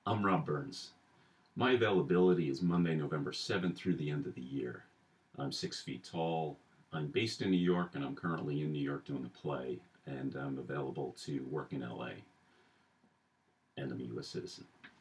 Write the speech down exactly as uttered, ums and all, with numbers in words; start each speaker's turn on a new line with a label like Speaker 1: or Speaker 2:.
Speaker 1: I'm Rob Burns. My availability is Monday, November seventh through the end of the year. I'm six feet tall. I'm based in New York and I'm currently in New York doing a play, and I'm available to work in L A, and I'm a U S citizen.